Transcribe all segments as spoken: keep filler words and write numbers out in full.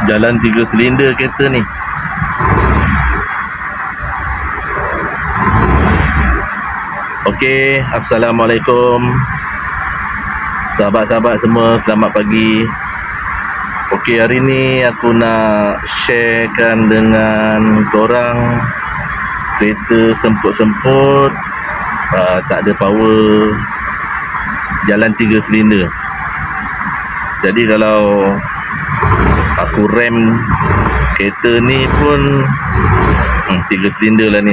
Jalan tiga silinder kereta ni. Okey, Assalamualaikum sahabat-sahabat semua, selamat pagi. Okey, hari ni aku nak sharekan dengan korang kereta semput-semput, uh, tak ada power, jalan tiga silinder. Jadi kalau aku rem kereta ni pun hmm, tiga silinder lah ni.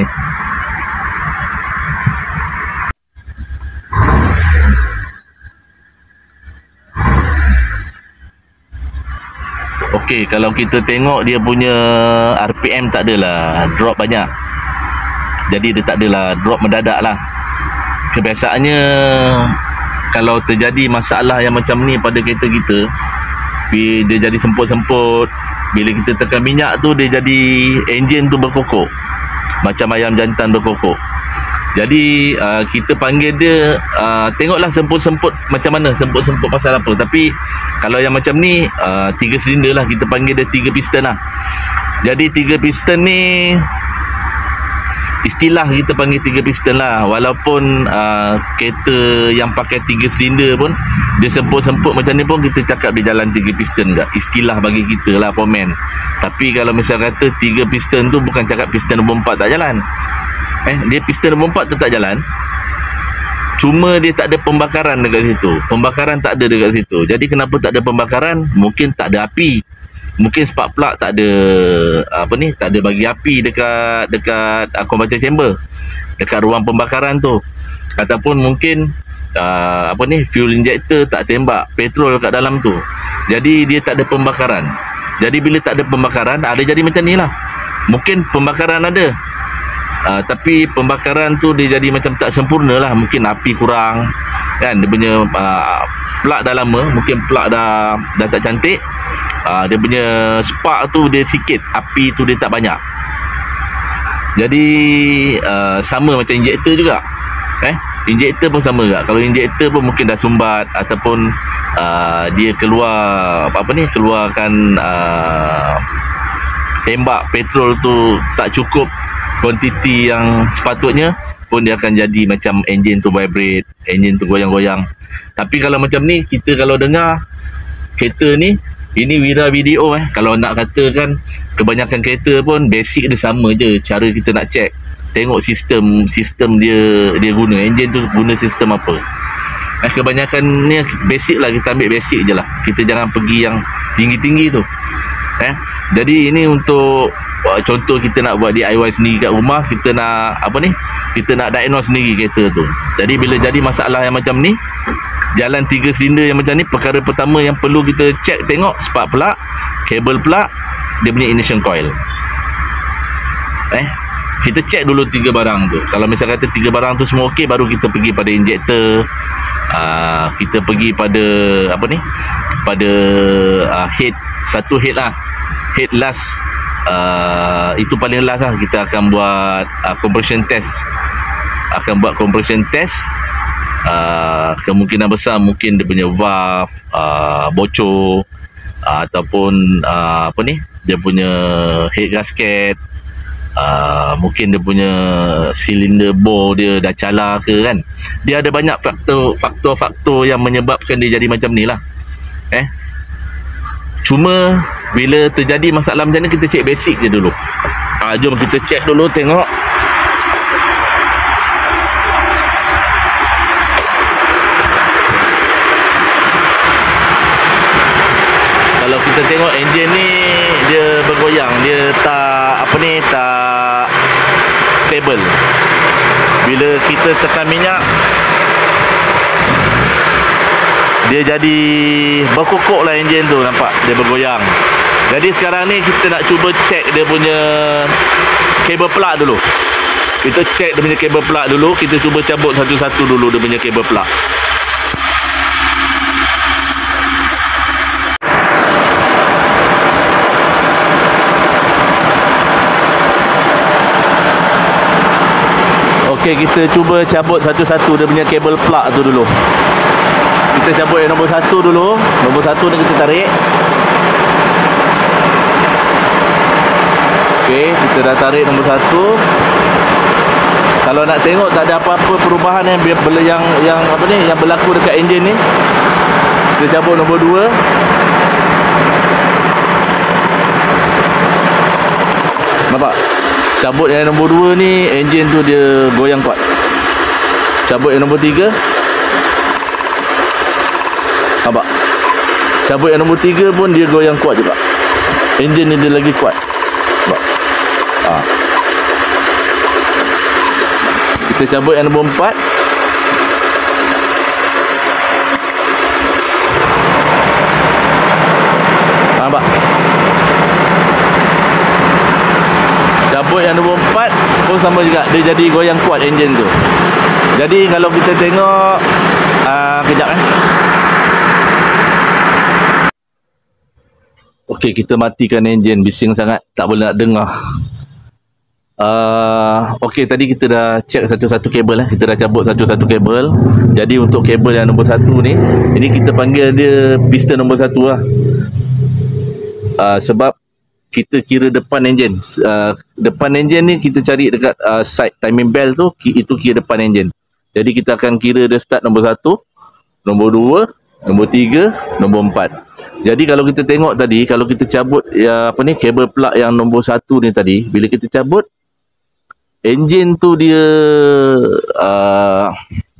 Okey, kalau kita tengok dia punya R P M tak adalah drop banyak. Jadi dia tak adalah drop mendadak lah. Kebiasaannya kalau terjadi masalah yang macam ni pada kereta kita, bila dia jadi semput-semput, bila kita tekan minyak tu dia jadi enjin tu berkokok, macam ayam jantan berkokok. Jadi uh, kita panggil dia, uh, tengoklah semput-semput macam mana, semput-semput pasal apa. Tapi kalau yang macam ni uh, tiga silinder lah, kita panggil dia tiga piston lah. Jadi tiga piston ni istilah kita panggil tiga piston lah. Walaupun uh, kereta yang pakai tiga silinder pun dia semput-semput macam ni pun kita cakap dia jalan tiga piston tak. Istilah bagi kita lah, pomen. Tapi kalau misal kata tiga piston tu bukan cakap piston nombor empat tak jalan. Eh, dia piston nombor empat tetap jalan, cuma dia tak ada pembakaran dekat situ. Pembakaran tak ada dekat situ. Jadi kenapa tak ada pembakaran? Mungkin tak ada api. Mungkin spark plug tak ada, apa ni, tak ada bagi api dekat dekat converter chamber, dekat ruang pembakaran tu. Ataupun mungkin uh, apa ni, fuel injector tak tembak petrol kat dalam tu. Jadi dia tak ada pembakaran. Jadi bila tak ada pembakaran, ada jadi macam ni lah. Mungkin pembakaran ada, Uh, tapi pembakaran tu dia jadi macam tak sempurna lah. Mungkin api kurang kan, dia punya uh, plug dah lama, mungkin plug dah dah tak cantik, uh, dia punya spark tu dia sikit, api tu dia tak banyak. Jadi uh, sama macam injektor juga. Eh, injektor pun sama juga. Kalau injektor pun mungkin dah sumbat, ataupun uh, dia keluar apa-apa ni, keluarkan uh, tembak petrol tu tak cukup kuantiti yang sepatutnya, pun dia akan jadi macam enjin tu vibrate, enjin tu goyang-goyang. Tapi kalau macam ni, kita kalau dengar kereta ni, ini Wira video eh, kalau nak katakan kebanyakan kereta pun basic dia sama je. Cara kita nak check, tengok sistem sistem dia dia guna, enjin tu guna sistem apa. Eh, kebanyakan ni basic lah, kita ambil basic je lah. Kita jangan pergi yang tinggi-tinggi tu. Eh, jadi ini untuk uh, contoh kita nak buat D I Y sendiri kat rumah, kita nak apa ni, kita nak diagnose sendiri kereta tu. Jadi bila jadi masalah yang macam ni, jalan tiga silinder yang macam ni, perkara pertama yang perlu kita check, tengok spark plug, kabel plug, dia punya ignition coil. Eh, kita check dulu tiga barang tu. Kalau misal kata tiga barang tu semua okey, baru kita pergi pada injektor, uh, kita pergi pada apa ni, pada uh, head, satu head lah, head last, uh, itu paling last lah. Kita akan buat uh, compression test, akan buat compression test. Uh, kemungkinan besar mungkin dia punya valve uh, bocor, uh, ataupun uh, apa ni, dia punya head gasket, uh, mungkin dia punya silinder bore dia dah calar ke kan. Dia ada banyak faktor faktor-faktor yang menyebabkan dia jadi macam ni lah. Eh, cuma bila terjadi masalah macam ni, kita cek basic je dulu. Ha, jom kita cek dulu, tengok. Kalau kita tengok enjin ni, dia bergoyang, dia tak apa ni, tak stable. Bila kita tekan minyak, dia jadi berkokok lah enjin tu, nampak dia bergoyang. Jadi sekarang ni kita nak cuba check dia punya kabel plug dulu. Kita check dia punya kabel plug dulu. Kita cuba cabut satu-satu dulu dia punya kabel plug. Okey, kita cuba cabut satu-satu dia punya kabel plug tu dulu. Kita cabut yang nombor satu dulu. Nombor satu ni kita tarik. Okey, kita dah tarik nombor satu. Kalau nak tengok tak ada apa-apa perubahan yang yang yang apa ni yang berlaku dekat enjin ni. Kita cabut nombor dua. Nampak? Cabut yang nombor dua ni, enjin tu dia goyang kuat. Cabut yang nombor tiga. Nampak? Cabut yang nombor tiga pun dia goyang kuat juga. Enjin ni dia lagi kuat. Nampak? Ha. Kita cabut yang nombor empat. Nampak? Cabut yang nombor empat pun sama juga. Dia jadi goyang kuat enjin tu. Jadi kalau kita tengok uh, kejap eh. Okey, kita matikan enjin. Bising sangat, tak boleh nak dengar. Uh, Okey, tadi kita dah check satu-satu kabel eh. Kita dah cabut satu-satu kabel. Jadi untuk kabel yang nombor satu ni, ini kita panggil dia piston nombor satu lah. uh, Sebab kita kira depan enjin. uh, Depan enjin ni kita cari dekat uh, side timing bell tu. Itu kira depan enjin. Jadi kita akan kira dia start nombor satu, nombor dua, nombor tiga, nombor empat. Jadi kalau kita tengok tadi, kalau kita cabut ya, apa ni, kabel plug yang nombor satu ni tadi, bila kita cabut, enjin tu dia uh,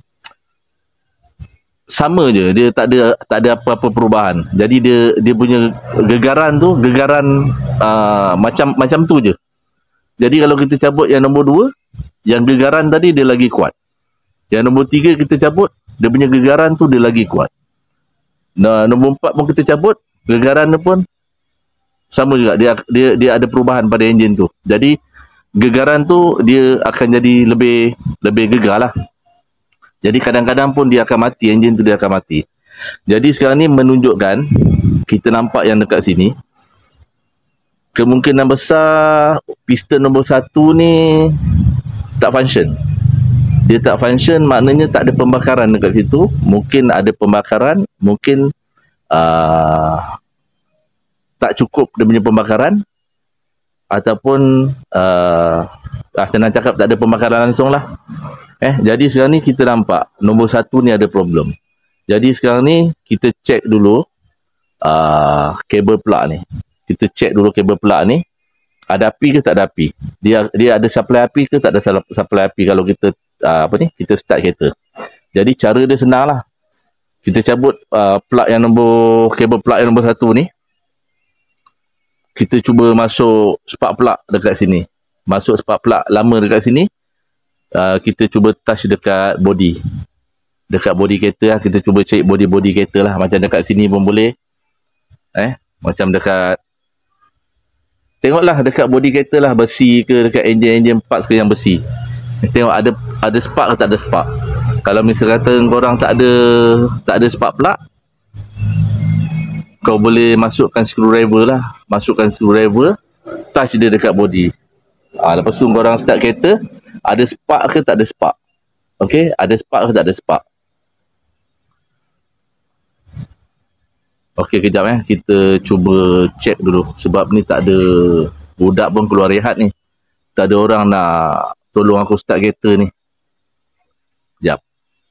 sama je, dia tak ada tak ada apa-apa perubahan. Jadi dia dia punya gegaran tu gegaran uh, macam macam tu je. Jadi kalau kita cabut yang nombor dua, yang gegaran tadi dia lagi kuat. Yang nombor tiga kita cabut, dia punya gegaran tu dia lagi kuat. Nah, nombor empat pun kita cabut, gegaran tu pun sama juga, dia dia dia ada perubahan pada enjin tu. Jadi gegaran tu dia akan jadi lebih lebih gegar lah. Jadi kadang-kadang pun dia akan mati, enjin tu dia akan mati. Jadi sekarang ni menunjukkan, kita nampak yang dekat sini, kemungkinan besar piston nombor satu ni tak function. Dia tak function maknanya tak ada pembakaran dekat situ. Mungkin ada pembakaran, mungkin uh, tak cukup dia punya pembakaran, ataupun uh, ah, senang cakap tak ada pembakaran langsung lah. Eh, jadi sekarang ni kita nampak nombor satu ni ada problem. Jadi sekarang ni kita check dulu uh, kabel plug ni. Kita check dulu kabel plug ni ada api ke tak ada api. Dia dia ada supply api ke tak ada supply api kalau kita uh, apa ni kita start kereta. Jadi cara dia senang lah. Kita cabut uh, plug yang nombor kabel plug yang nombor satu ni. Kita cuba masuk spark plug dekat sini. Masuk spark plug lama dekat sini. Uh, kita cuba touch dekat body. Dekat body kereta lah. Kita cuba check body-body kereta lah. Macam dekat sini pun boleh. Eh, macam dekat, tengoklah dekat body kereta lah, besi ke, dekat enjin-enjin parts ke yang besi. Tengok ada ada spark ke tak ada spark. Kalau misal kata korang tak ada tak ada spark plug, kau boleh masukkan screwdriver lah. Masukkan screwdriver, touch dia dekat body. Ha, lepas tu korang start kereta, ada spark ke tak ada spark. Okey, ada spark ke tak ada spark. Okey, kejap eh. Kita cuba check dulu. Sebab ni tak ada, budak pun keluar rehat ni. Tak ada orang nak tolong aku start kereta ni. Sekejap.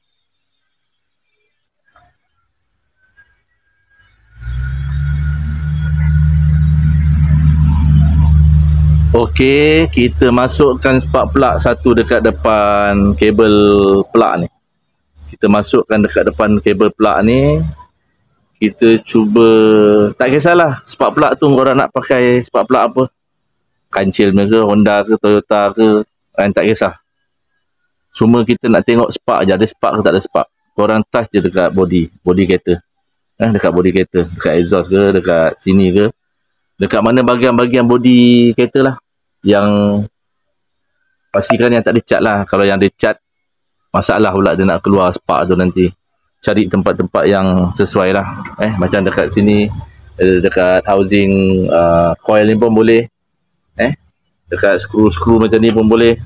Okey, kita masukkan spark plug satu dekat depan kabel plug ni. Kita masukkan dekat depan kabel plug ni. Kita cuba, tak kisahlah spark plug tu korang nak pakai spark plug apa. Kancil ke, Honda ke, Toyota ke, kan tak kisah. Cuma kita nak tengok spark je, ada spark ke tak ada spark. Korang touch je dekat body, body kereta. Eh, dekat body kereta, dekat exhaust ke, dekat sini ke. Dekat mana bahagian-bahagian body kereta lah. Yang pastikan yang tak ada cat lah. Kalau yang ada cat, masalah pula dia nak keluar spark tu nanti. Cari tempat-tempat yang sesuai lah. Eh, macam dekat sini, dekat housing uh, coil ni pun boleh. Eh, dekat skru-skru macam ni pun boleh.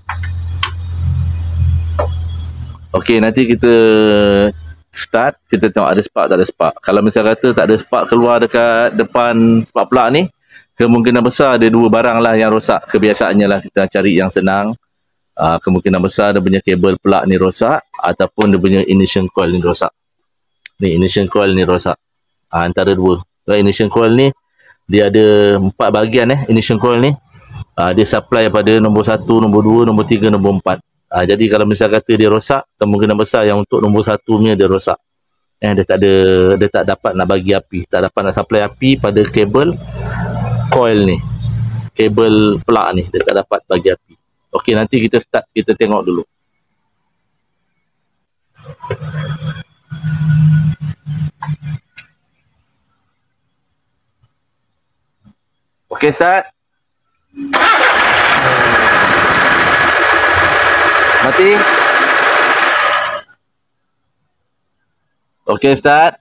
Okey, nanti kita start, kita tengok ada spark tak ada spark. Kalau misal kata tak ada spark keluar dekat depan spark plug ni, kemungkinan besar ada dua barang lah yang rosak. Kebiasaannya lah kita cari yang senang. Uh, kemungkinan besar dia punya kabel plug ni rosak ataupun dia punya ignition coil ni rosak. Ni ignition coil ni rosak. Uh, antara dua. So, ignition coil ni dia ada empat bahagian eh ignition coil ni. Uh, dia supply pada nombor satu, nombor dua, nombor tiga, nombor empat. Uh, jadi kalau misal kata dia rosak, kemungkinan besar yang untuk nombor satu ni dia rosak. Eh, dia tak ada, dia tak dapat nak bagi api, tak dapat nak supply api pada kabel coil ni, kabel plug ni, dia tak dapat bagi api. Okey, nanti kita start, kita tengok dulu. Okey, start. Mati. Okey, start.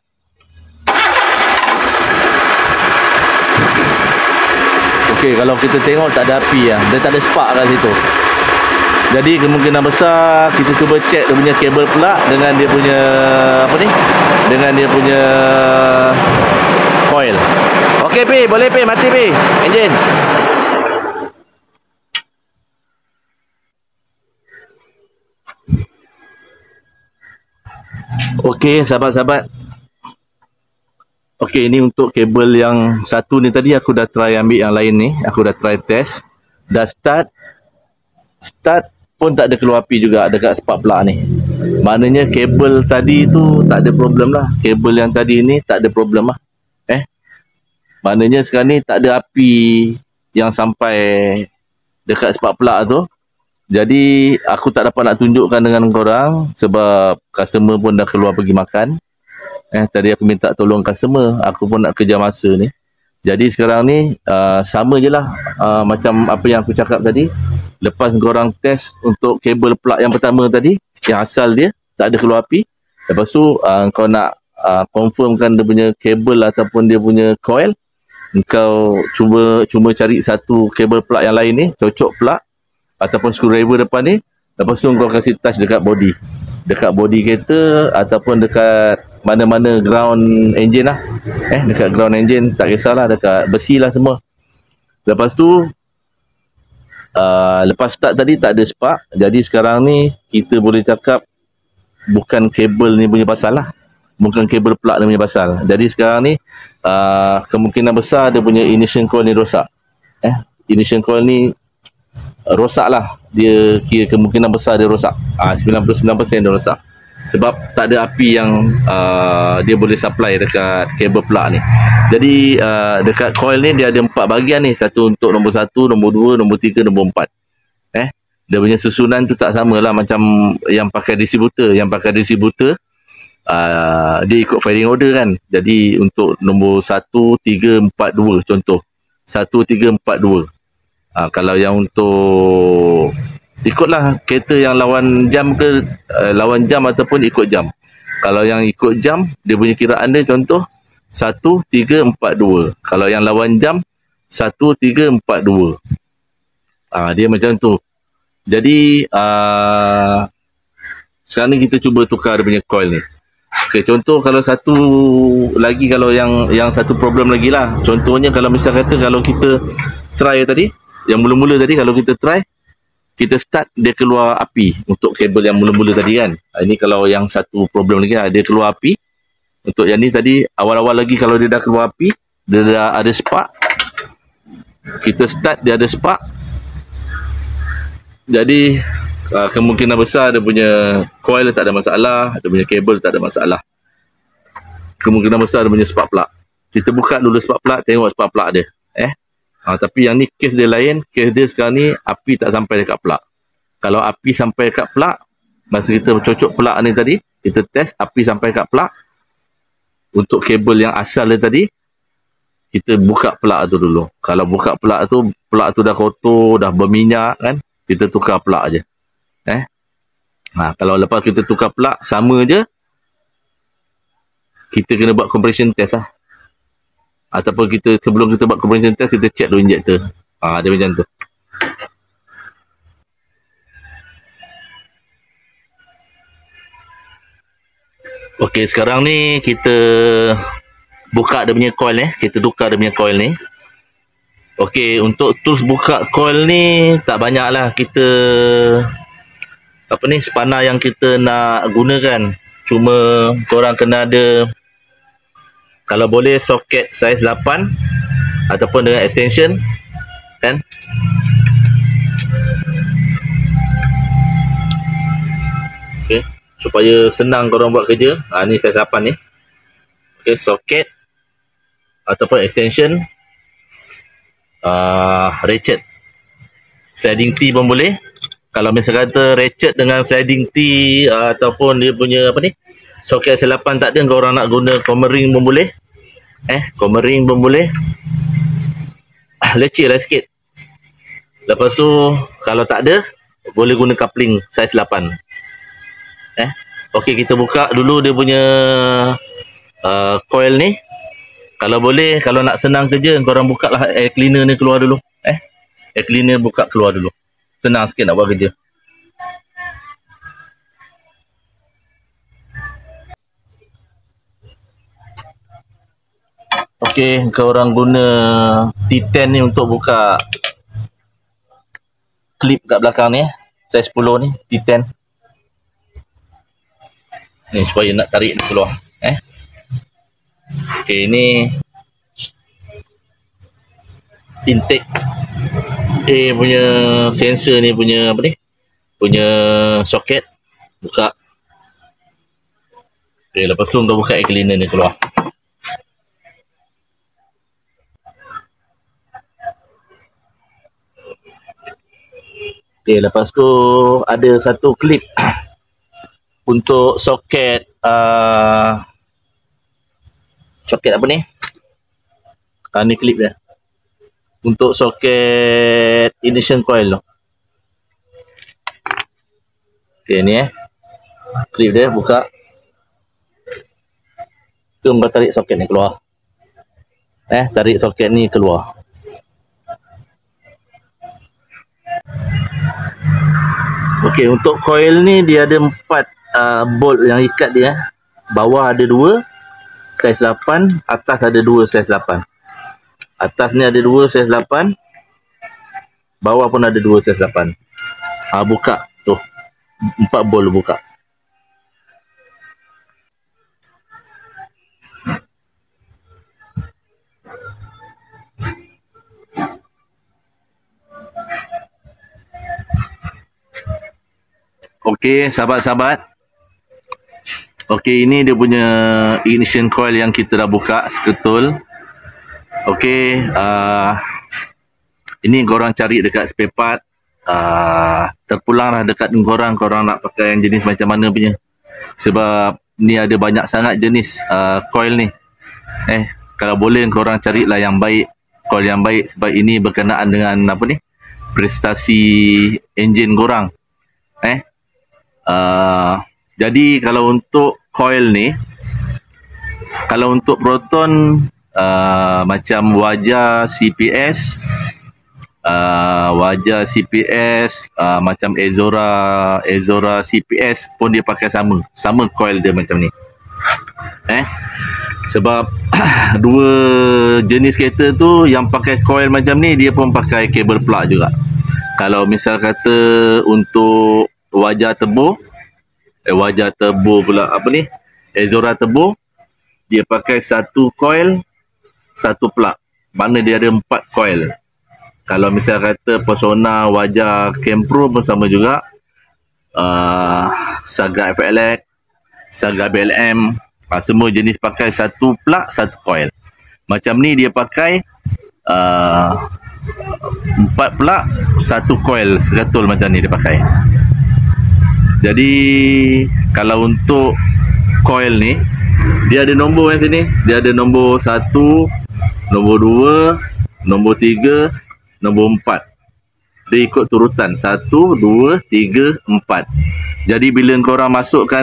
Okey, kalau kita tengok tak ada api lah. Dia tak ada spark kat situ. Jadi kemungkinan besar kita cuba check dia punya kabel plug dengan dia punya apa ni? Dengan dia punya coil. Okey Pi, boleh Pi, mati Pi. Enjin. Okey, sahabat-sahabat. Okey, ini untuk kabel yang satu ni tadi aku dah try ambil yang lain ni. Aku dah try test. Dah start. Start pun tak ada keluar api juga dekat spark plug ni. Maknanya kabel tadi tu tak ada problem lah. Kabel yang tadi ni tak ada problem lah. Eh. Maknanya sekarang ni tak ada api yang sampai dekat spark plug tu. Jadi aku tak dapat nak tunjukkan dengan korang sebab customer pun dah keluar pergi makan. Eh, tadi aku minta tolong customer, aku pun nak kejar masa ni. Jadi sekarang ni uh, sama je lah uh, macam apa yang aku cakap tadi. Lepas korang test untuk kabel plug yang pertama tadi, yang asal dia tak ada keluar api. Lepas tu uh, kau nak uh, confirmkan dia punya kabel ataupun dia punya coil, kau cuba cuba cari satu kabel plug yang lain ni, cocok plug ataupun screwdriver depan ni. Lepas tu kau kasih touch dekat body, dekat body kereta ataupun dekat mana-mana ground engine lah. Eh, dekat ground engine tak kisahlah, dekat besi lah semua. Lepas tu uh, lepas start tadi tak ada spark. Jadi sekarang ni kita boleh cakap bukan kabel ni punya pasal lah, bukan kabel plug ni punya pasal. Jadi sekarang ni uh, kemungkinan besar dia punya ignition coil ni rosak. Eh, ignition coil ni rosak lah. Dia kira kemungkinan besar dia rosak. uh, sembilan puluh sembilan peratus dia rosak sebab tak ada api yang uh, dia boleh supply dekat kabel plug ni. Jadi uh, dekat coil ni dia ada empat bahagian ni. Satu untuk nombor satu, nombor dua, nombor tiga, nombor empat. Eh, dia punya susunan tu tak sama lah macam yang pakai distributor. Yang pakai distributor uh, dia ikut firing order kan. Jadi untuk nombor satu, tiga, empat, dua contoh. satu, tiga, empat, dua. Uh, kalau yang untuk ikutlah kereta yang lawan jam ke uh, lawan jam ataupun ikut jam. Kalau yang ikut jam, dia punya kiraan dia contoh satu, tiga, empat, dua. Kalau yang lawan jam satu, tiga, empat, dua. Ah, dia macam tu. Jadi uh, sekarang ni kita cuba tukar dia punya coil ni. Okey, contoh kalau satu lagi, kalau yang yang satu problem lagi lah. Contohnya kalau misal kata kalau kita try tadi, yang mula-mula tadi kalau kita try, kita start dia keluar api untuk kabel yang mula-mula tadi kan. Ini kalau yang satu problem lagi lah, dia keluar api. Untuk yang ni tadi awal-awal lagi kalau dia dah keluar api, dia dah ada spark. Kita start dia ada spark. Jadi uh, kemungkinan besar dia punya coil tak ada masalah, dia punya kabel tak ada masalah. Kemungkinan besar dia punya spark plug. Kita buka dulu spark plug, tengok spark plug dia. Eh. Ha, tapi yang ni kes dia lain. Kes dia sekarang ni api tak sampai dekat plug. Kalau api sampai dekat plug, masa kita cocok plug ni tadi, kita test api sampai dekat plug. Untuk kabel yang asal dia tadi, kita buka plug tu dulu. Kalau buka plug tu, plug tu dah kotor, dah berminyak kan, kita tukar plug je. Eh? Ha, kalau lepas kita tukar plug, sama je, kita kena buat compression test lah. Ataupun kita sebelum kita buat compression test, kita check dulu injector. Ah, dia macam tu. Okey, sekarang ni kita buka dia punya coil ni, kita tukar dia punya coil ni. Okey, untuk tools buka coil ni tak banyak lah kita apa ni spana yang kita nak gunakan. Cuma korang kena ada, kalau boleh, soket saiz lapan ataupun dengan extension kan. Okey, supaya senang korang buat kerja. Ha, ni saiz lapan ni. Okey, soket ataupun extension, uh, ratchet, sliding T pun boleh. Kalau misal kata ratchet dengan sliding T uh, ataupun dia punya apa ni soket saiz lapan tak ada, korang nak guna common ring pun boleh. Eh, common ring pun boleh. Leceh lah sikit. Lepas tu kalau tak ada, boleh guna coupling saiz lapan. Eh, okey, kita buka dulu dia punya uh, coil ni. Kalau boleh, kalau nak senang kerja, korang buka lah air cleaner ni keluar dulu. Eh, air cleaner buka keluar dulu. Senang sikit nak buat kerja. Okey, korang guna T ten ni untuk buka klip kat belakang ni, saiz sepuluh ni, T ten. Ni supaya nak tarik ni keluar. Eh. Okey, ni intake A punya sensor ni punya apa ni? Punya soket. Buka. Okey, lepas tu untuk buka air cleaner ni keluar. Okey, lepas tu ada satu klip untuk soket uh, soket apa ni? Ah, ni klip dia. Untuk soket ignition coil tu. Okey, ni eh. Klip dia buka. Tu mbak tarik soket ni keluar. Eh, tarik soket ni keluar. Okey, untuk coil ni dia ada empat uh, bolt yang ikat dia. Bawah ada dua saiz lapan, atas ada dua saiz lapan. Atas ni ada dua saiz lapan, bawah pun ada dua saiz lapan. Ah, buka tu. Empat bolt buka. Okey, sahabat-sahabat. Okey, ini dia punya ignition coil yang kita dah buka seketul. Okey, uh, ini korang cari dekat spare part. Uh, terpulang lah dekat korang, korang nak pakai yang jenis macam mana punya. Sebab ni ada banyak sangat jenis uh, coil ni. Eh, kalau boleh korang carilah yang baik, coil yang baik, sebab ini berkenaan dengan apa ni? Prestasi enjin korang. Eh, uh, jadi kalau untuk coil ni, kalau untuk Proton uh, macam wajah C P S, uh, wajah C P S uh, macam Ezora, Ezora C P S pun dia pakai sama, sama coil dia macam ni. Eh, sebab dua jenis kereta tu yang pakai coil macam ni dia pun pakai kabel plug juga. Kalau misal kata untuk wajah turbo, eh wajah turbo pula apa ni? Ezora turbo, dia pakai satu coil, satu plug. Mana dia ada empat coil. Kalau misal kata Persona wajah Campro pun sama juga. Uh, Saga F L X, Saga B L M, uh, semua jenis pakai satu plug, satu coil. Macam ni dia pakai uh, empat plug, satu coil seketul macam ni dia pakai. Jadi kalau untuk coil ni, dia ada nombor yang sini. Dia ada nombor satu, nombor dua, nombor tiga, nombor empat. Dia ikut turutan satu, dua, tiga, empat. Jadi bila korang masukkan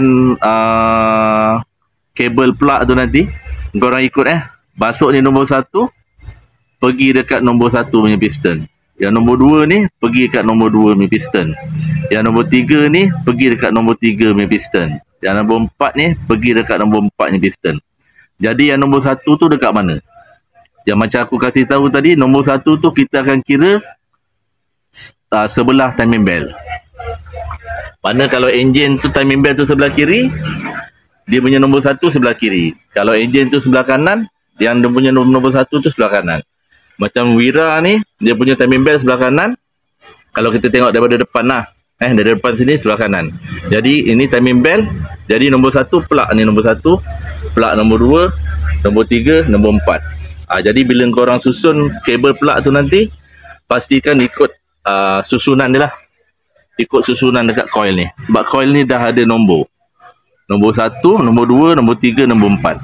uh, kabel plug tu nanti, korang ikut eh. Masuk ni nombor satu, pergi dekat nombor satu punya piston. Yang nombor dua ni pergi dekat nombor dua punya piston. Yang nombor tiga ni pergi dekat nombor tiga punya piston. Yang nombor empat ni pergi dekat nombor empat punya piston. Jadi yang nombor satu tu dekat mana? Yang macam aku kasih tahu tadi, nombor satu tu kita akan kira uh, sebelah timing bell. Mana kalau enjin tu timing bell tu sebelah kiri, dia punya nombor satu sebelah kiri. Kalau enjin tu sebelah kanan, yang dia punya nombor, nombor satu tu sebelah kanan. Macam Wira ni, dia punya timing bell sebelah kanan. Kalau kita tengok daripada depan lah, eh dari depan sini sebelah kanan. Jadi ini timing bell. Jadi nombor satu plug ni nombor satu, plug nombor dua, nombor tiga, nombor empat. Ah, jadi bila korang susun kabel plug tu nanti, pastikan ikut uh, susunan dia lah. Ikut susunan dekat coil ni. Sebab coil ni dah ada nombor. Nombor satu, nombor dua, nombor tiga, nombor empat.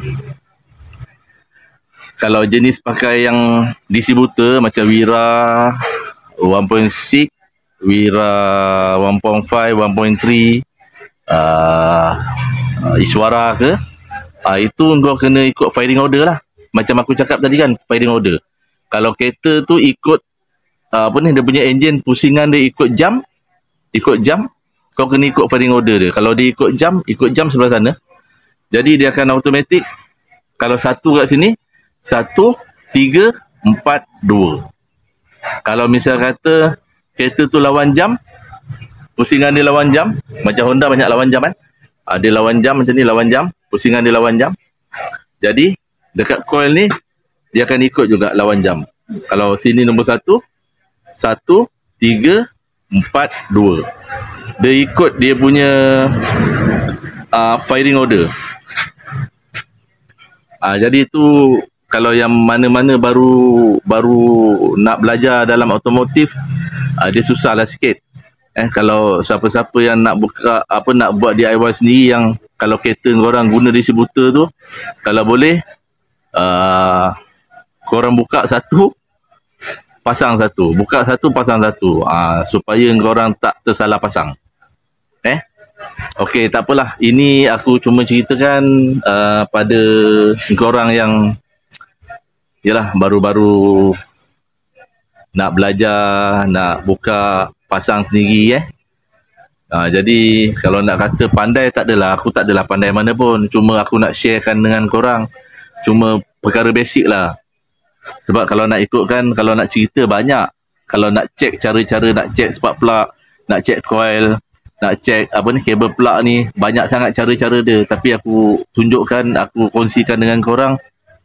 Kalau jenis pakai yang distributor macam Wira one point six, Wira one point five, one point three, uh, uh, Iswara ke, uh, itu kau kena ikut firing order lah. Macam aku cakap tadi kan, firing order. Kalau kereta tu ikut uh, apa ni, dia punya enjin pusingan dia ikut jam, ikut jam, kau kena ikut firing order dia. Kalau dia ikut jam, ikut jam sebelah sana. Jadi dia akan automatik. Kalau satu kat sini, satu, tiga, empat, dua. Kalau misal kata kereta tu lawan jam, pusingan dia lawan jam, macam Honda banyak lawan jam kan. Uh, dia lawan jam macam ni, lawan jam, pusingan dia lawan jam. Jadi dekat coil ni, dia akan ikut juga lawan jam. Kalau sini nombor satu, satu, tiga, empat, dua. Dia ikut dia punya uh, firing order. Uh, jadi tu kalau yang mana-mana baru baru nak belajar dalam otomotif, uh, dia susah lah sikit. Eh, kalau siapa-siapa yang nak buka apa nak buat D I Y sendiri, yang kalau kereta korang guna distributor tu, kalau boleh Uh, korang buka satu, pasang satu, buka satu, pasang satu, uh, supaya korang tak tersalah pasang. Eh, okey, tak apalah. Ini aku cuma ceritakan uh, pada korang yang yalah baru-baru nak belajar, nak buka pasang sendiri eh. Uh, jadi kalau nak kata pandai, tak adalah. Aku tak adalah pandai mana pun. Cuma aku nak sharekan dengan korang. Cuma perkara basic lah. Sebab kalau nak ikutkan, kalau nak cerita banyak. Kalau nak cek cara-cara, nak cek spark plug, nak cek coil, nak cek apa ni, kabel plug ni, banyak sangat cara-cara dia. Tapi aku tunjukkan, aku kongsikan dengan korang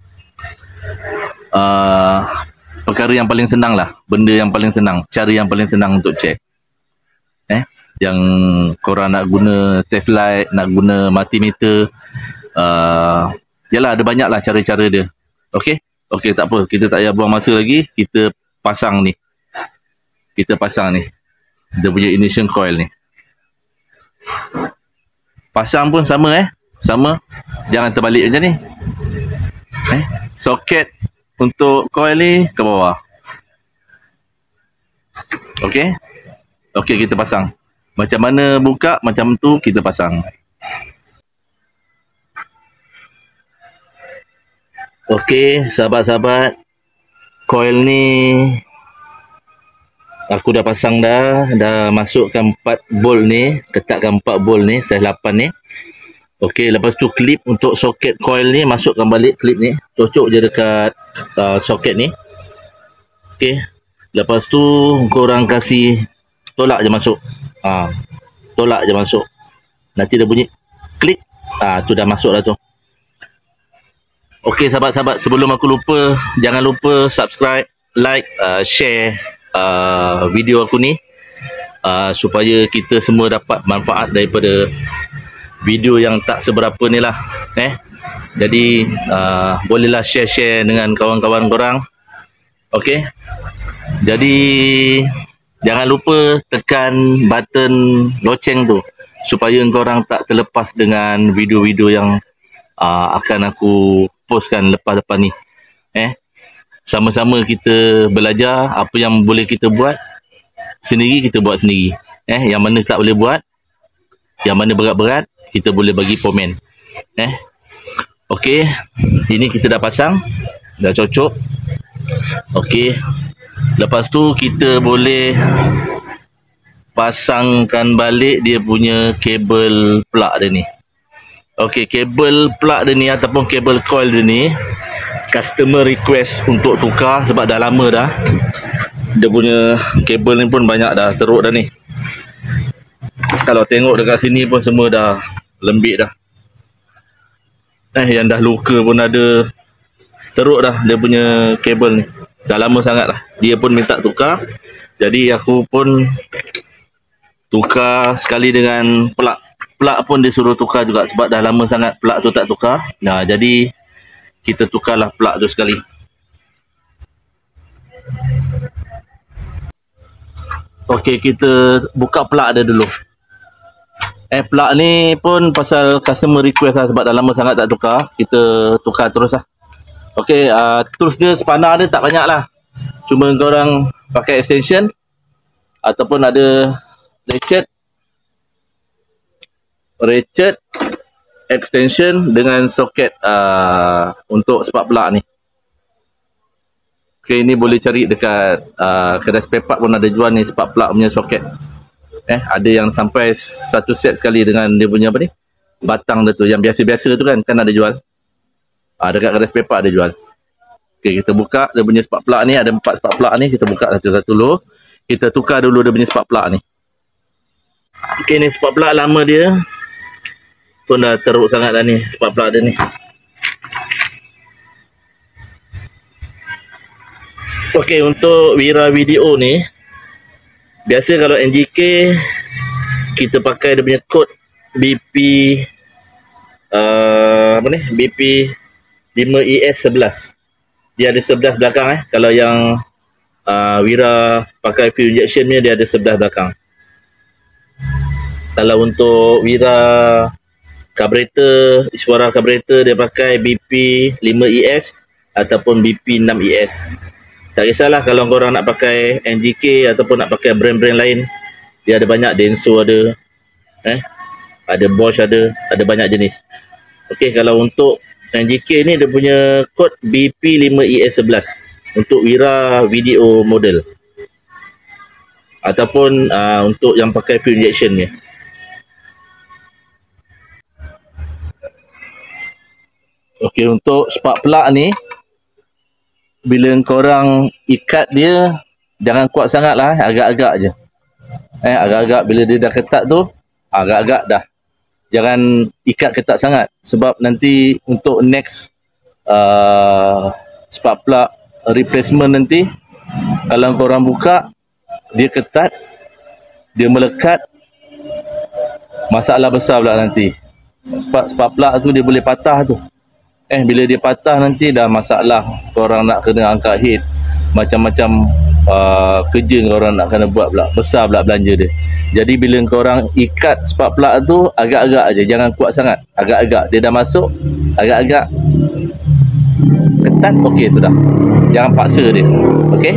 uh, perkara yang paling senang lah. Benda yang paling senang, cara yang paling senang untuk cek. Eh, yang korang nak guna test light, nak guna multimeter, uh, yalah, ada banyak lah cara-cara dia. Okey? Okey, tak apa. Kita tak payah buang masa lagi. Kita pasang ni. Kita pasang ni. Dia punya ignition coil ni. Pasang pun sama eh. Sama. Jangan terbalik macam ni. Eh, soket untuk coil ni ke bawah. Okey? Okey, kita pasang. Macam mana buka, macam tu kita pasang. Okey, sahabat-sahabat, coil ni aku dah pasang dah, dah masukkan empat bolt ni, ketatkan empat bolt ni, size lapan ni. Okey, lepas tu klip untuk soket coil ni, masukkan balik klip ni, cocok je dekat uh, soket ni. Okey, lepas tu korang kasih tolak je masuk. Ha, tolak je masuk. Nanti dia bunyi klik. Ah, ha, tu dah masuk dah tu. Okey sahabat-sahabat, sebelum aku lupa, jangan lupa subscribe, like, uh, share uh, video aku ni uh, supaya kita semua dapat manfaat daripada video yang tak seberapa ni lah. Eh, jadi uh, bolehlah share-share dengan kawan-kawan korang. Okey, jadi jangan lupa tekan button loceng tu supaya korang tak terlepas dengan video-video yang uh, akan aku postkan lepas-lepas ni. Eh, sama-sama kita belajar apa yang boleh kita buat sendiri, kita buat sendiri. Eh, yang mana tak boleh buat, yang mana berat-berat, kita boleh bagi komen. Eh, okey, ini kita dah pasang, dah cocok. Okey, lepas tu kita boleh pasangkan balik dia punya kabel plug dia ni. Okey, kabel plug dia ni ataupun kabel coil dia ni, customer request untuk tukar sebab dah lama dah. Dia punya kabel ni pun banyak dah teruk dah ni. Kalau tengok dekat sini pun semua dah lembik dah. Eh, yang dah luka pun ada. Teruk dah dia punya kabel ni. Dah lama sangat lah. Dia pun minta tukar. Jadi aku pun tukar sekali dengan plug. Plug pun dia suruh tukar juga sebab dah lama sangat plug tu tak tukar. Nah, jadi kita tukarlah plug tu sekali. Okey, kita buka plug dia dulu. Eh, plug ni pun pasal customer request lah sebab dah lama sangat tak tukar. Kita tukar terus lah. Okey, uh, tools dia spanner dia tak banyak lah. Cuma korang pakai extension ataupun ada ratchet, ratchet, extension dengan soket uh, untuk spark plug ni. Okey, ni boleh cari dekat uh, kedai spare part pun ada jual ni spark plug punya soket. Eh, ada yang sampai satu set sekali dengan dia punya apa ni? Batang dia tu yang biasa-biasa tu kan, kan ada jual. Ah, dekat kedai spare part ada jual. Okey, kita buka dia punya spark plug ni, ada empat spark plug ni, kita buka satu-satu dulu. Kita tukar dulu dia punya spark plug ni. Okey, ni spark plug lama dia. Pun dah teruk sangat dah ni spark plug dia ni. Okey, untuk Wira video ni, biasa kalau N G K kita pakai dia punya kod B P uh, apa ni? B P lima E S sebelas. Dia ada sebelas belakang eh. Kalau yang uh, Wira pakai fuel injection ni dia ada sebelas belakang. Kalau untuk Wira carburetor, suara carburetor dia pakai B P lima E S ataupun B P enam E S. Tak kisahlah kalau korang nak pakai N G K ataupun nak pakai brand-brand lain. Dia ada banyak, Denso ada. Eh, ada Bosch ada, ada banyak jenis. Okey, kalau untuk N G K ni dia punya kod B P lima E S sebelas untuk Wira video model. Ataupun uh, untuk yang pakai fuel injection ni. Okey, untuk spark plug ni bila korang ikat dia jangan kuat sangat lah, agak-agak je. Eh, agak-agak bila dia dah ketat tu, agak-agak dah. Jangan ikat ketat sangat sebab nanti untuk next uh, spark plug replacement nanti kalau korang buka dia ketat, dia melekat, masalah besar pula nanti. Spark, spark plug tu dia boleh patah tu. Eh, bila dia patah nanti dah masalah. Korang nak kena angkat head, macam-macam uh, kerja korang nak kena buat pula. Besar pula belanja dia. Jadi bila korang ikat spark plug tu agak-agak aja, jangan kuat sangat. Agak-agak dia dah masuk, agak-agak ketat, okey sudah. Jangan paksa dia. Okey?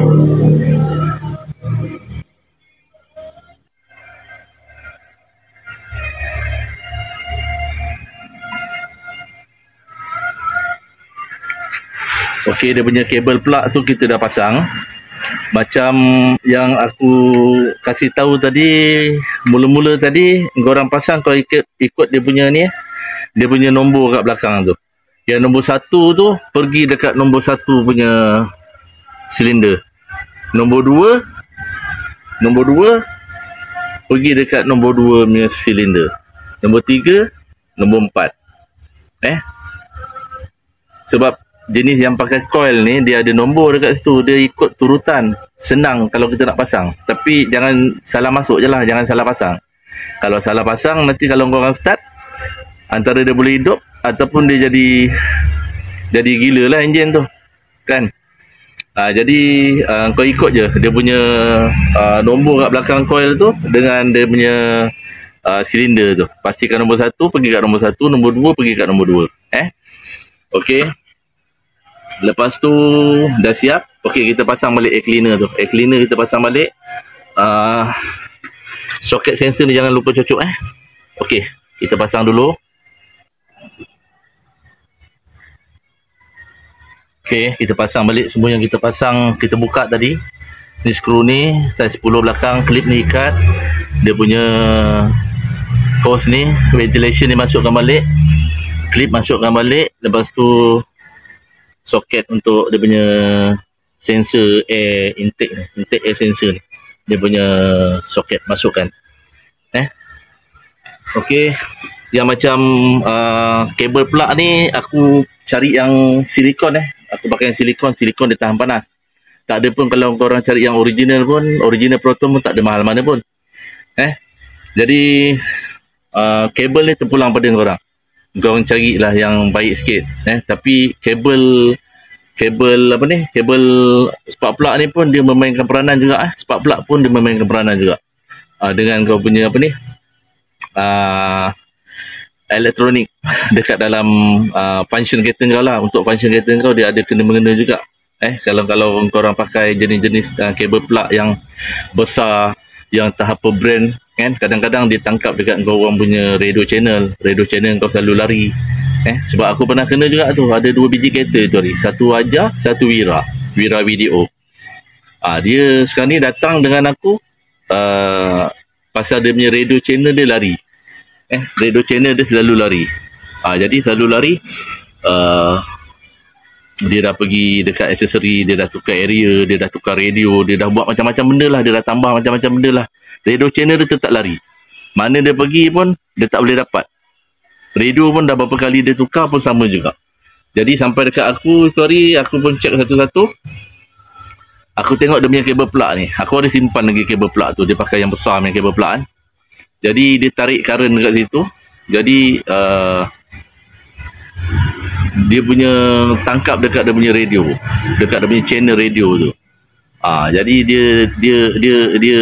Okey, dia punya kabel plug tu kita dah pasang. Macam yang aku kasih tahu tadi, mula-mula tadi korang pasang kau ikut ikut dia punya ni, dia punya nombor kat belakang tu. Yang nombor satu tu pergi dekat nombor satu punya silinder. Nombor dua, nombor dua pergi dekat nombor dua punya silinder. Nombor tiga, nombor empat. Eh? Sebab jenis yang pakai coil ni dia ada nombor dekat situ, dia ikut turutan. Senang kalau kita nak pasang, tapi jangan salah masuk je lah, jangan salah pasang. Kalau salah pasang nanti kalau korang start, antara dia boleh hidup ataupun dia jadi jadi gila lah enjin tu kan. Ha, jadi uh, kau ikut je dia punya uh, nombor kat belakang coil tu dengan dia punya uh, silinder tu. Pastikan nombor satu pergi kat nombor satu, nombor dua pergi kat nombor dua. Eh, okey. Lepas tu dah siap. Okey, kita pasang balik air cleaner tu. Air cleaner kita pasang balik. Uh, soket sensor ni jangan lupa cocok eh. Okey, kita pasang dulu. Okey, kita pasang balik semua yang kita pasang, kita buka tadi. Ni skru ni, saiz sepuluh belakang, klip ni ikat. Dia punya hose ni, ventilation ni masukkan balik. Klip masukkan balik. Lepas tu soket untuk dia punya sensor air intake ni, intake air sensor ni, dia punya soket masukkan. Eh, okey, yang macam uh, kabel plug ni aku cari yang silikon eh. Aku pakai yang silikon, silikon dia tahan panas. Tak ada pun kalau korang cari yang original pun, original Proton pun tak ada mahal mana pun. Eh, jadi uh, kabel ni terpulang pada korang. Korang carilah yang baik sikit. Eh, tapi kabel kabel apa ni? Kabel spark plug ni pun dia memainkan peranan juga eh. Spark plug pun dia memainkan peranan juga. Uh, dengan kau punya apa ni? Uh, elektronik dekat dalam uh, function kereta kau lah. Untuk function kereta kau dia ada kena-mengena juga. Eh, kalau kalau korang pakai jenis-jenis uh, kabel plug yang besar, yang tahap per brand kan, kadang-kadang dia tangkap dekat kau orang punya radio channel, radio channel kau selalu lari. Eh, sebab aku pernah kena juga tu, ada dua biji kereta tu hari. Satu Aja, satu Wira, Wira Video. Ah, dia sekarang ni datang dengan aku uh, pasal dia punya radio channel dia lari. Eh, radio channel dia selalu lari. Ah, jadi selalu lari. Uh, dia dah pergi dekat aksesori, dia dah tukar area, dia dah tukar radio, dia dah buat macam-macam benda lah, dia dah tambah macam-macam benda lah. Radio channel dia tetap lari. Mana dia pergi pun, dia tak boleh dapat. Radio pun dah berapa kali dia tukar pun sama juga. Jadi sampai dekat aku, sorry, aku pun check satu-satu. Aku tengok dia punya kabel plug ni. Aku ada simpan lagi kabel plug tu. Dia pakai yang besar punya kabel plug kan. Jadi dia tarik current dekat situ. Jadi uh, dia punya tangkap dekat dia punya radio, dekat dia punya channel radio tu. Ah, jadi dia dia dia dia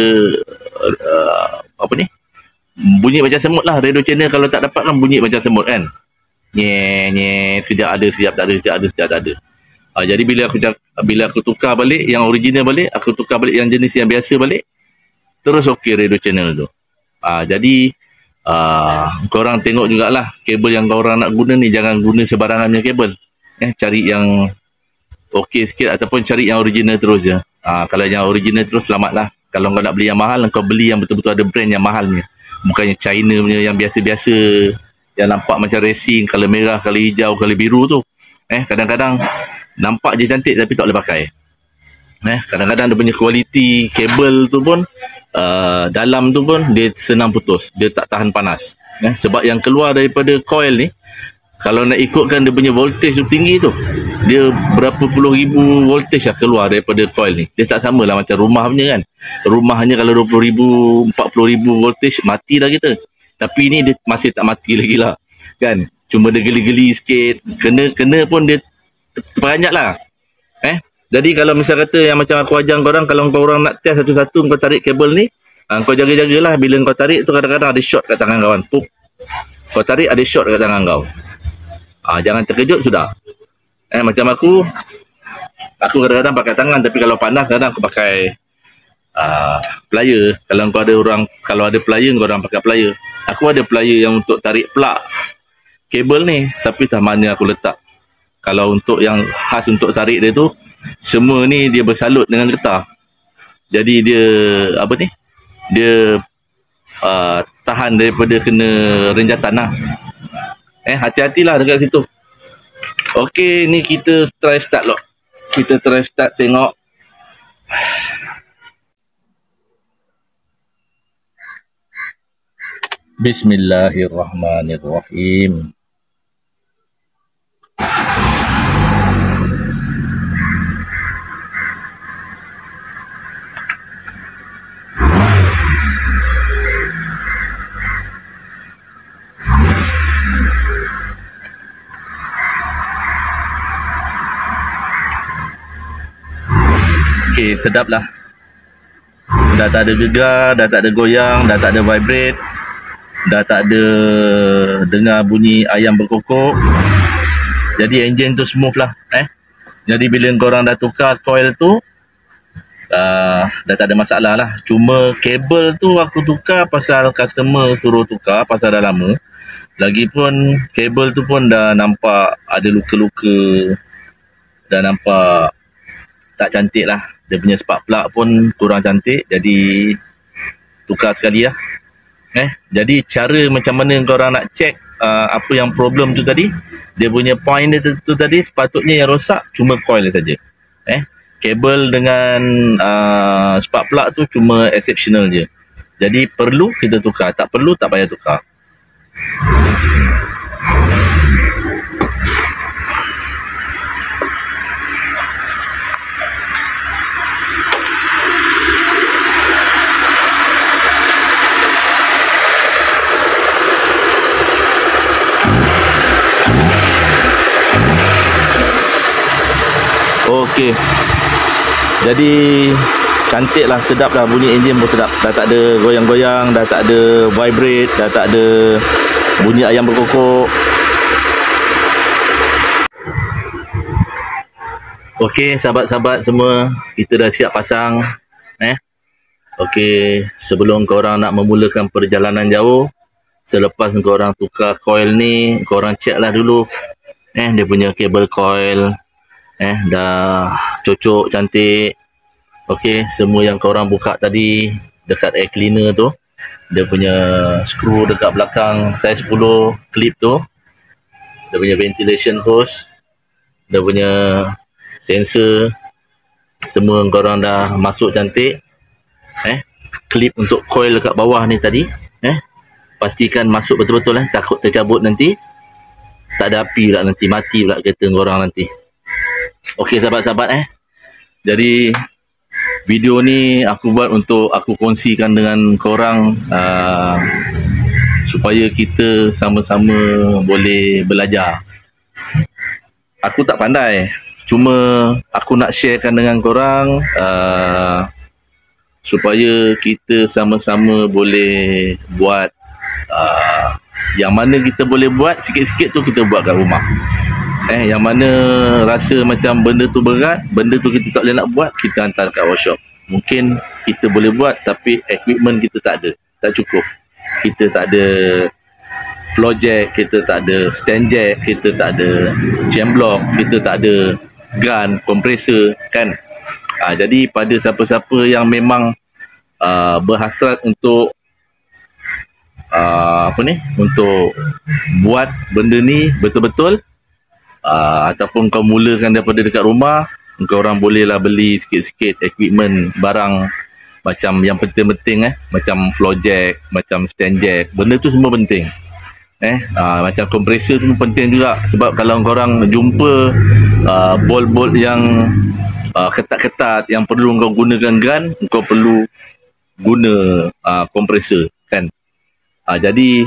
uh, apa ni? Bunyi macam semut lah radio channel. Kalau tak dapat kan bunyi macam semut kan. Nye nye sekejap ada, sekejap tak ada, sekejap ada, sekejap tak ada. Ah, jadi bila aku bila aku tukar balik yang original balik, aku tukar balik yang jenis yang biasa balik, terus okey radio channel tu. Ah, jadi ah, korang tengok jugalah kabel yang korang nak guna ni, jangan guna sebarangan punya kabel. Eh, cari yang okey sikit ataupun cari yang original terus je. Ah, kalau yang original terus selamatlah. Kalau kau nak beli yang mahal, kau beli yang betul-betul ada brand yang mahalnya. Bukannya China punya yang biasa-biasa, yang nampak macam racing, color merah, color hijau, color biru tu. Eh, kadang-kadang nampak je cantik tapi tak boleh pakai. Eh, kadang-kadang dia punya kualiti kabel tu pun uh, dalam tu pun dia senang putus, dia tak tahan panas. Eh, sebab yang keluar daripada coil ni, kalau nak ikutkan dia punya voltage tu tinggi tu, dia berapa puluh ribu voltage lah keluar daripada coil ni. Dia tak sama lah macam rumah punya kan. Rumah hanya kalau dua puluh ribu, empat puluh ribu voltage, mati dah kita. Tapi ni dia masih tak mati lagi lah kan. Cuma dia geli-geli sikit, kena kena pun dia terperanjat lah. Eh, jadi kalau misal kata yang macam aku ajar korang, kalau korang nak test satu-satu kau tarik kabel ni, ha, kau jaga-jagalah. Bila kau tarik tu kadang-kadang ada short kat tangan kawan. Pup. Kau tarik ada short kat tangan kau. Ah, jangan terkejut sudah. Eh, macam aku, aku kadang-kadang pakai tangan, tapi kalau panas kadang aku pakai uh, plier. Kalau kau ada orang, kalau ada plier, kau orang pakai plier. Aku ada plier yang untuk tarik plug kabel ni, tapi tak mana aku letak. Kalau untuk yang khas untuk tarik dia tu, semua ni dia bersalut dengan getah. Jadi dia apa ni? Dia uh, tahan daripada kena renjatan lah. Eh, hati-hatilah dekat situ. Okey, ni kita try start lock. Kita try start tengok. Bismillahirrahmanirrahim. Okey, sedap lah. Dah tak ada gegar, dah tak ada goyang, dah tak ada vibrate, dah tak ada dengar bunyi ayam berkokok. Jadi enjin tu smooth lah. Eh, jadi bila korang dah tukar coil tu, uh, dah tak ada masalah lah. Cuma kabel tu aku tukar pasal customer suruh tukar, pasal dah lama. Lagipun kabel tu pun dah nampak ada luka-luka, dah nampak tak cantik lah. Dia punya spark plug pun kurang cantik, jadi tukar sekali lah. Eh, jadi cara macam mana korang nak check uh, apa yang problem tu tadi, dia punya point dia tu tadi, sepatutnya yang rosak cuma coil saja. Eh, kabel dengan uh, spark plug tu cuma exceptional je. Jadi perlu kita tukar, tak perlu tak payah tukar. Okey. Jadi cantik lah, sedap lah, bunyi enjin pun sedap. Dah tak ada goyang-goyang, dah tak ada vibrate, dah tak ada bunyi ayam berkokok. Okey, sahabat-sahabat semua, kita dah siap pasang. Eh. Okey, sebelum korang nak memulakan perjalanan jauh, selepas korang tukar coil ni, korang check lah dulu. Eh, dia punya kabel coil. Eh, dah cocok, cantik. Okey, semua yang korang buka tadi dekat air cleaner tu, dia punya skru dekat belakang saiz sepuluh clip tu, dia punya ventilation hose, dia punya sensor, semua korang dah masuk cantik. Eh, clip untuk coil dekat bawah ni tadi, eh, pastikan masuk betul-betul, eh, takut tercabut nanti. Tak ada api pula nanti, mati pula kereta korang nanti. Okey sahabat-sahabat, eh. Jadi video ni aku buat untuk aku kongsikan dengan korang, uh, supaya kita sama-sama boleh belajar. Aku tak pandai, cuma aku nak sharekan dengan korang, uh, supaya kita sama-sama boleh buat, uh, yang mana kita boleh buat sikit-sikit tu kita buat kat rumah. Eh, yang mana rasa macam benda tu berat, benda tu kita tak boleh nak buat, kita hantar kat workshop. Mungkin kita boleh buat tapi equipment kita tak ada, tak cukup. Kita tak ada floor jack, kita tak ada stand jack, kita tak ada jam block, kita tak ada gun, kompresor, kan. Ha, jadi pada siapa-siapa yang memang uh, berhasrat untuk uh, apa ni, untuk buat benda ni betul-betul, Uh, ataupun kau mulakan daripada dekat rumah, kau orang bolehlah beli sikit-sikit equipment, barang macam yang penting-penting, eh, macam floor jack, macam stand jack, benda tu semua penting. Eh, uh, macam kompresor tu penting juga, sebab kalau kau orang jumpa uh, bolt-bolt yang uh, ketat-ketat yang perlu kau gunakan gun, kau perlu guna uh, kompresor, kan. Uh, jadi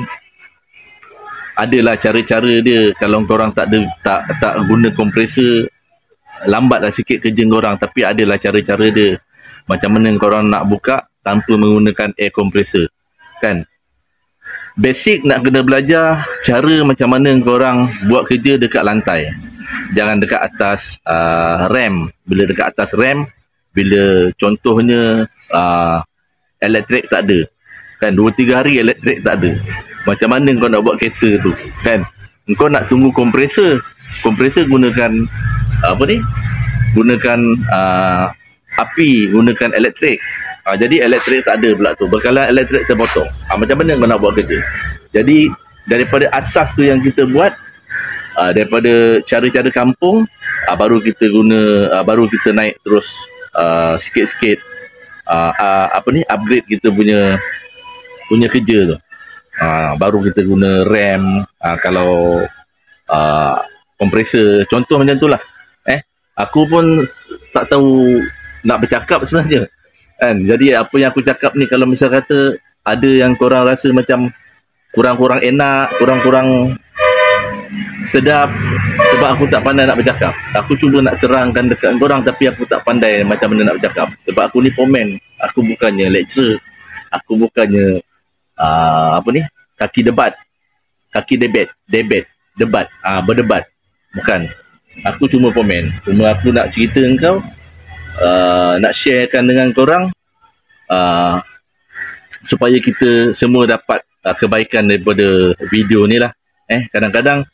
adalah cara-cara dia. Kalau korang tak ada, tak tak guna kompresor, lambatlah sikit kerja korang, tapi adalah cara-cara dia. Macam mana korang nak buka tanpa menggunakan air compressor, kan. Basic nak kena belajar cara macam mana korang buat kerja dekat lantai. Jangan dekat atas uh, rem. Bila dekat atas rem, bila contohnya uh, elektrik tak ada, kan, dua tiga hari elektrik tak ada, macam mana kau nak buat kereta tu, kan. Kau nak tunggu kompresor. Kompresor gunakan apa ni, gunakan uh, api, gunakan elektrik. uh, Jadi elektrik tak ada pula tu, bekalan elektrik terpotong. uh, Macam mana kau nak buat kerja? Jadi daripada asas tu yang kita buat, uh, daripada cara-cara kampung, uh, baru kita guna, uh, baru kita naik terus uh, sikit-sikit, uh, uh, apa ni, upgrade kita punya punya kerja tu. Ha, baru kita guna rem, ha, kalau uh, kompresor, contoh macam tu lah. Eh, aku pun tak tahu nak bercakap sebenarnya, kan. Jadi apa yang aku cakap ni, kalau misal kata ada yang korang rasa macam kurang-kurang enak, kurang-kurang sedap, sebab aku tak pandai nak bercakap. Aku cuba nak terangkan dekat korang, tapi aku tak pandai macam mana nak bercakap. Sebab aku ni pomen, aku bukannya lecturer, aku bukannya Uh, apa ni, kaki debat, kaki debat, debat, debat, uh, berdebat, bukan. Aku cuma komen, cuma aku nak cerita engkau, uh, nak sharekan dengan korang, uh, supaya kita semua dapat uh, kebaikan daripada video ni lah. Eh, kadang-kadang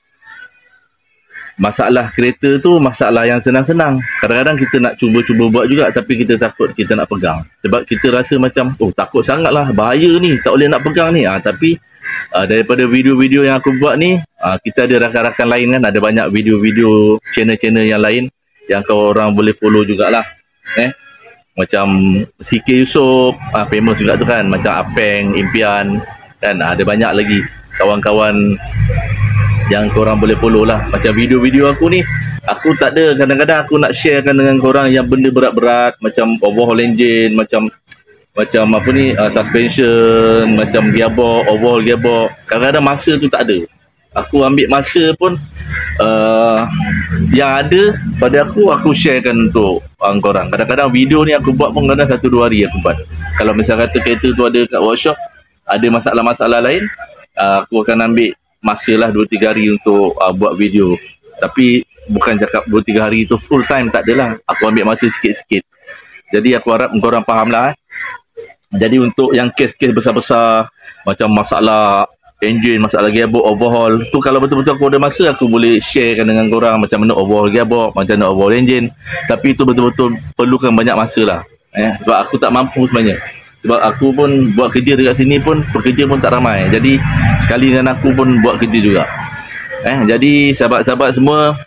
masalah kereta tu masalah yang senang-senang. Kadang-kadang kita nak cuba-cuba buat juga, tapi kita takut kita nak pegang. Sebab kita rasa macam, oh takut sangat lah, bahaya ni, tak boleh nak pegang ni. ha, Tapi uh, daripada video-video yang aku buat ni, uh, kita ada rakan-rakan lain kan, ada banyak video-video channel-channel yang lain yang kau orang boleh follow jugalah. Eh, macam C K Yusof, uh, famous juga tu kan, macam Apeng, Impian kan, uh, ada banyak lagi kawan-kawan yang korang boleh follow lah. Macam video-video aku ni, aku tak ada, kadang-kadang aku nak sharekan dengan korang yang benda berat-berat, macam overhaul engine, macam macam apa ni, uh, suspension, macam gearbox, overhaul gearbox. Kadang-kadang masa tu tak ada. Aku ambil masa pun uh, yang ada pada aku, aku sharekan untuk uh, korang. Kadang-kadang video ni aku buat pun kadang satu dua hari aku buat. Kalau misal kata kereta tu ada kat workshop, ada masalah-masalah lain, uh, aku akan ambil masa lah dua tiga hari untuk uh, buat video. Tapi bukan cakap dua tiga hari tu full time, tak adalah. Aku ambil masa sikit-sikit. Jadi aku harap korang faham lah. Eh. Jadi untuk yang kes-kes besar-besar macam masalah engine, masalah gearbox, overhaul tu, kalau betul-betul aku ada masa, aku boleh sharekan dengan korang macam mana overhaul gearbox, macam mana overhaul engine. Tapi itu betul-betul perlukan banyak masa lah. Eh, sebab aku tak mampu sebenarnya. Sebab aku pun buat kerja dekat sini pun, pekerja pun tak ramai. Jadi sekali dengan aku pun buat kerja juga. Eh, jadi sahabat-sahabat semua,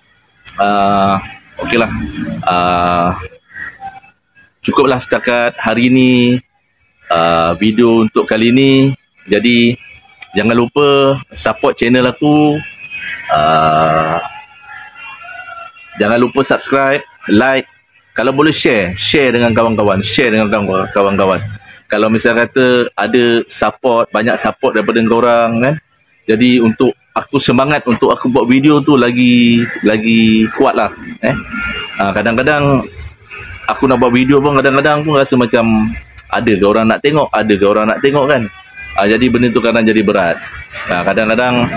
uh, okeylah. Uh, cukuplah setakat hari ini uh, video untuk kali ini. Jadi jangan lupa support channel aku. Uh, jangan lupa subscribe, like. Kalau boleh share, share dengan kawan-kawan, share dengan kawan-kawan. Kalau misal kata ada support, banyak support daripada korang kan. Jadi untuk aku semangat untuk aku buat video tu lagi lagi kuat lah. Eh, uh, kadang-kadang aku nak buat video pun kadang-kadang pun rasa macam ada ke orang nak tengok, ada ke orang nak tengok kan. Uh, jadi benda tu kadang jadi berat. Uh, kadang-kadang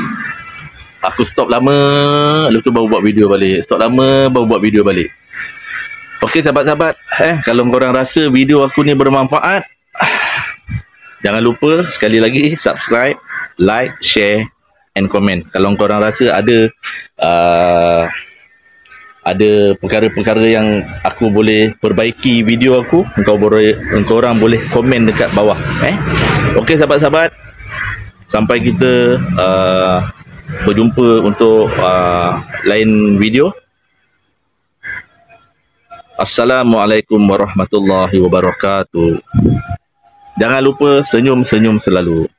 aku stop lama, lepas tu baru buat video balik. Stop lama, baru buat video balik. Okey sahabat-sahabat, eh, kalau korang rasa video aku ni bermanfaat, jangan lupa sekali lagi subscribe, like, share and comment. Kalau korang rasa ada uh, ada perkara-perkara yang aku boleh perbaiki video aku, engkau boleh, engkau orang boleh komen dekat bawah. Eh, okey sahabat-sahabat, sampai kita uh, berjumpa untuk uh, lain video. Assalamualaikum warahmatullahi wabarakatuh. Jangan lupa senyum-senyum selalu.